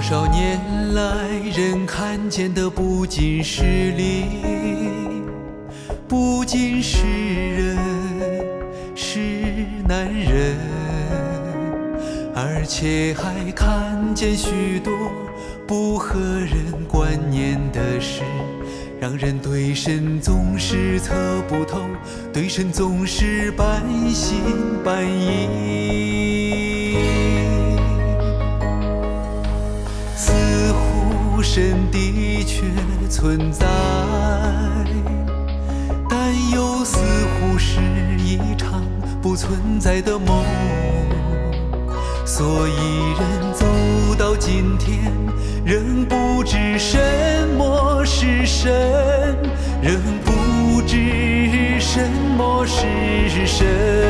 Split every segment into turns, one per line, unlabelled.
少年来，人看见的不仅是灵，不仅是人，是男人，而且还看见许多不合人观念的事，让人对神总是测不透，对神总是半信半疑。似乎神的确存在，但又似乎是一场不存在的梦。所以人走到今天，仍不知什么是神，仍不知什么是神。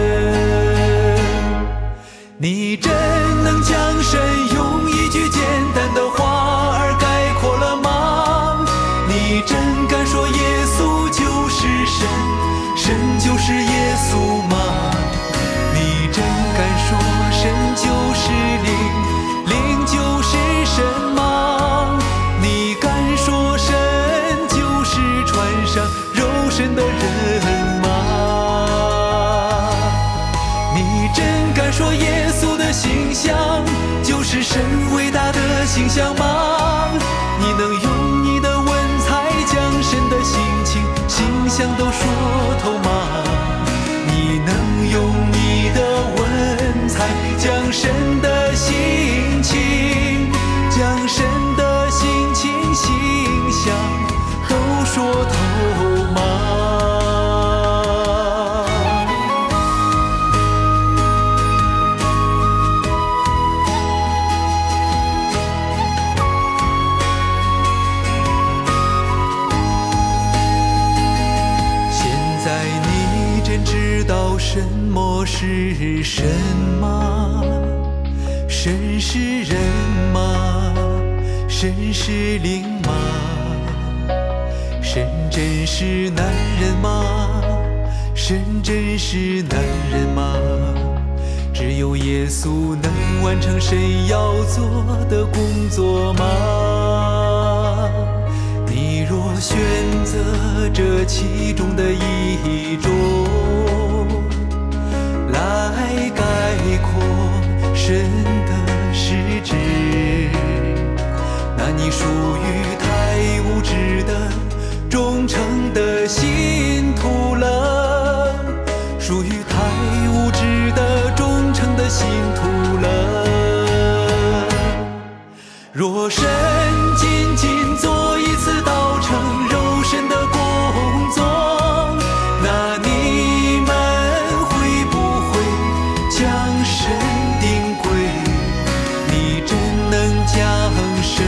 你真能将神用一句简单的话儿概括了吗？你真敢说耶稣就是神，神就是耶稣吗？你真敢说神就是灵，灵就是神吗？你敢说神就是穿上肉身的人吗？你真敢说耶稣的形象就是神伟大的形象吗？你能用你的文采将神的性情形象都说透吗？你能用你的文采将神的性情，将神的性情形象都说透吗？知道什么是神吗？神是人吗？神是灵吗？神真是男人吗？神真是男人吗？只有耶稣能完成神要做的工作吗？你若选择这其中的一种来概括神的实质，那你属于太无知的忠诚的信徒了，属于太无知的忠诚的信徒了。若神仅仅做一次道成肉身的工作，那你们会不会将神定规？你真能将神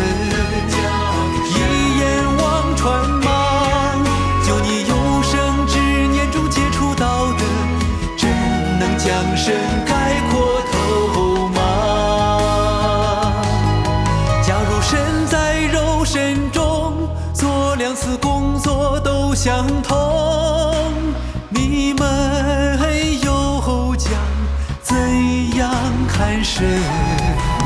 一眼望穿吗？就你有生之年中接触到的，真能将神概括透吗？假如神在肉身中做2次工作都相同，你们又将怎样看神？